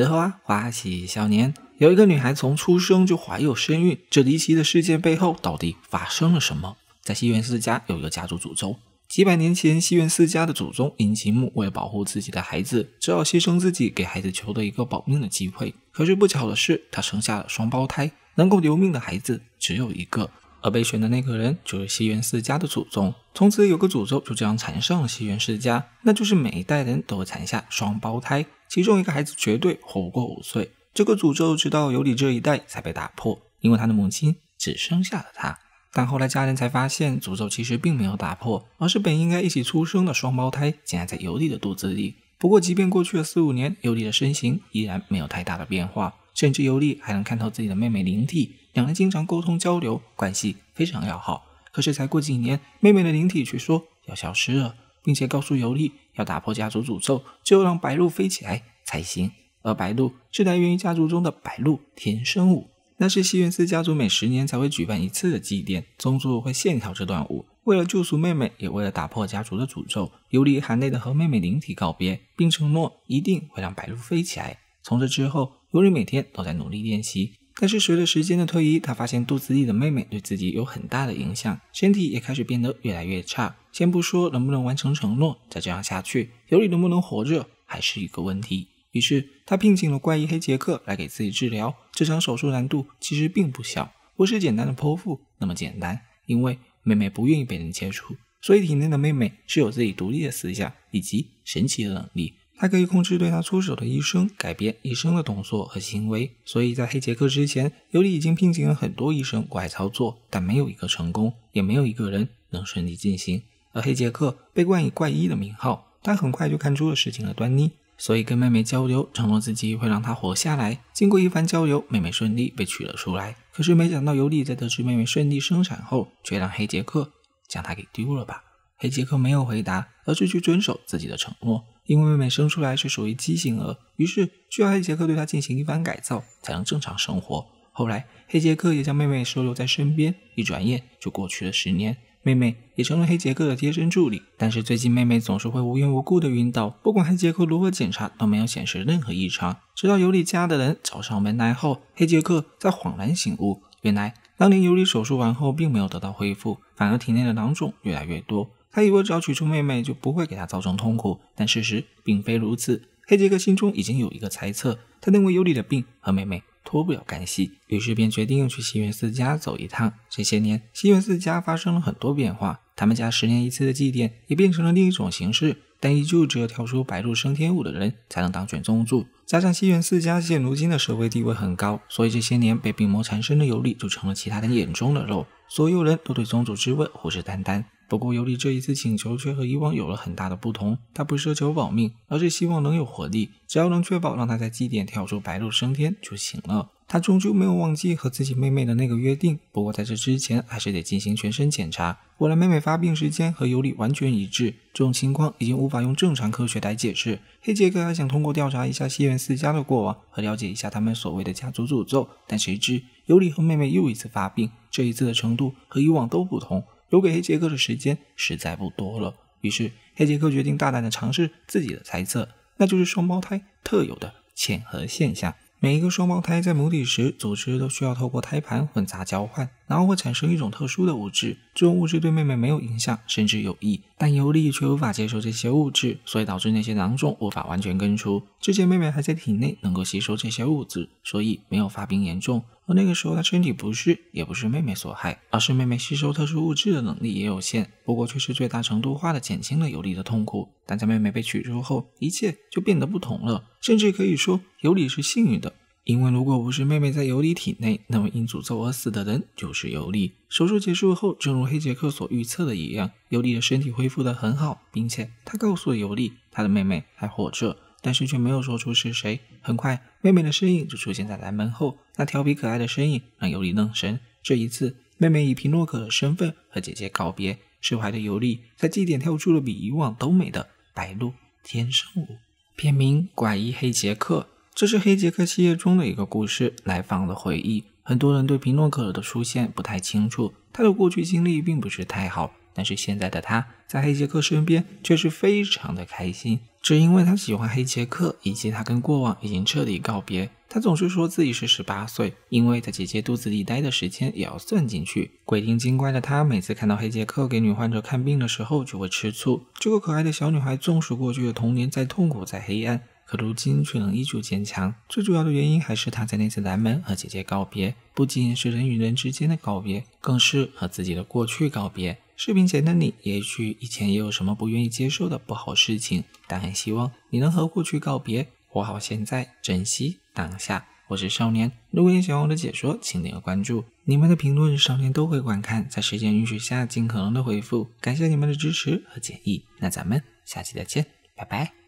德华花喜少年，有一个女孩从出生就怀有身孕，这离奇的事件背后到底发生了什么？在西园四家有一个家族诅咒，几百年前西园四家的祖宗殷其木为了保护自己的孩子，只好牺牲自己给孩子求得一个保命的机会。可是不巧的是，他生下了双胞胎，能够留命的孩子只有一个，而被选的那个人就是西园四家的祖宗。从此有个诅咒就这样缠上了西园四家，那就是每一代人都会产下双胞胎，其中一个孩子绝对活不过5岁。这个诅咒直到尤里这一代才被打破，因为他的母亲只生下了他。但后来家人才发现，诅咒其实并没有打破，而是本应该一起出生的双胞胎竟然在尤里的肚子里。不过即便过去了4-5年，尤里的身形依然没有太大的变化，甚至尤里还能看到自己的妹妹灵体，两人经常沟通交流，关系非常要好。可是才过几年，妹妹的灵体却说要消失了，并且告诉尤里要打破家族诅咒，只有让白鹭飞起来才行。而白鹭是来源于家族中的白鹭天生舞，那是西园四家族每10年才会举办一次的祭典，宗主会献跳这段舞。为了救赎妹妹，也为了打破家族的诅咒，尤里含泪的和妹妹灵体告别，并承诺一定会让白鹭飞起来。从这之后，尤里每天都在努力练习，但是随着时间的推移，他发现肚子里的妹妹对自己有很大的影响，身体也开始变得越来越差。先不说能不能完成承诺，再这样下去，尤里能不能活着还是一个问题。于是他聘请了怪医黑杰克来给自己治疗。这场手术难度其实并不小，不是简单的剖腹那么简单，因为妹妹不愿意被人切除，所以体内的妹妹是有自己独立的思想以及神奇的能力。他可以控制对他出手的医生，改变医生的动作和行为。所以在黑杰克之前，尤里已经聘请了很多医生过来操作，但没有一个成功，也没有一个人能顺利进行。而黑杰克被冠以怪医的名号，他很快就看出了事情的端倪，所以跟妹妹交流，承诺自己会让她活下来。经过一番交流，妹妹顺利被取了出来。可是没想到尤里在得知妹妹顺利生产后，却让黑杰克将她给丢了吧。黑杰克没有回答，而是去遵守自己的承诺。因为妹妹生出来是属于畸形儿，于是需要黑杰克对她进行一番改造，才能正常生活。后来黑杰克也将妹妹收留在身边，一转眼就过去了10年。妹妹也成了黑杰克的贴身助理，但是最近妹妹总是会无缘无故的晕倒，不管黑杰克如何检查都没有显示任何异常。直到尤里家的人找上门来后，黑杰克才恍然醒悟，原来当年尤里手术完后并没有得到恢复，反而体内的囊肿越来越多。他以为只要取出妹妹就不会给他造成痛苦，但事实并非如此。黑杰克心中已经有一个猜测，他认为尤里的病和妹妹脱不了干系，于是便决定去西园四家走一趟。这些年，西园四家发生了很多变化，他们家10年一次的祭典也变成了另一种形式，但依旧只有跳出白鹭升天舞的人才能当选宗主。加上西园四家现如今的社会地位很高，所以这些年被病魔缠身的尤里就成了其他人眼中的肉，所有人都对宗主之位虎视眈眈。不过尤里这一次请求却和以往有了很大的不同，他不奢求保命，而是希望能有活力，只要能确保让他在祭典跳出白鹭升天就行了。他终究没有忘记和自己妹妹的那个约定，不过在这之前还是得进行全身检查。果然妹妹发病时间和尤里完全一致，这种情况已经无法用正常科学来解释。黑杰克还想通过调查一下西园四家的过往和了解一下他们所谓的家族诅咒，但谁知尤里和妹妹又一次发病，这一次的程度和以往都不同，留给黑杰克的时间实在不多了。于是黑杰克决定大胆地尝试自己的猜测，那就是双胞胎特有的嵌合现象。每一个双胞胎在母体时，组织都需要透过胎盘混杂交换，然后会产生一种特殊的物质，这种物质对妹妹没有影响，甚至有益，但尤里却无法接受这些物质，所以导致那些囊肿无法完全根除。之前妹妹还在体内能够吸收这些物质，所以没有发病严重。而那个时候她身体不适，也不是妹妹所害，而是妹妹吸收特殊物质的能力也有限，不过却是最大程度化的减轻了尤里的痛苦。但在妹妹被取出后，一切就变得不同了，甚至可以说尤里是幸运的，因为如果不是妹妹在尤里体内，那么因诅咒而死的人就是尤里。手术结束后，正如黑杰克所预测的一样，尤里的身体恢复得很好，并且他告诉了尤里他的妹妹还活着，但是却没有说出是谁。很快妹妹的身影就出现在蓝门后，那调皮可爱的身影让尤里愣神。这一次妹妹以皮诺可的身份和姐姐告别，释怀的尤里在祭典跳出了比以往都美的白鹭天生舞。片名怪医黑杰克，这是黑杰克系列中的一个故事，来访的回忆。很多人对皮诺可的出现不太清楚，他的过去经历并不是太好， 但是现在的他在黑杰克身边却是非常的开心，只因为他喜欢黑杰克，以及他跟过往已经彻底告别。他总是说自己是18岁，因为在姐姐肚子里待的时间也要算进去。鬼灵精怪的他每次看到黑杰克给女患者看病的时候就会吃醋。这个可爱的小女孩纵使过去的童年再痛苦再黑暗，可如今却能依旧坚强。最主要的原因还是她在那次南门和姐姐告别，不仅是人与人之间的告别，更是和自己的过去告别。视频前的你也许以前也有什么不愿意接受的不好事情，但很希望你能和过去告别，活好现在，珍惜当下。我是少年，如果你喜欢我的解说，请点个关注。你们的评论少年都会观看，在时间允许下尽可能的回复。感谢你们的支持和建议，那咱们下期再见，拜拜。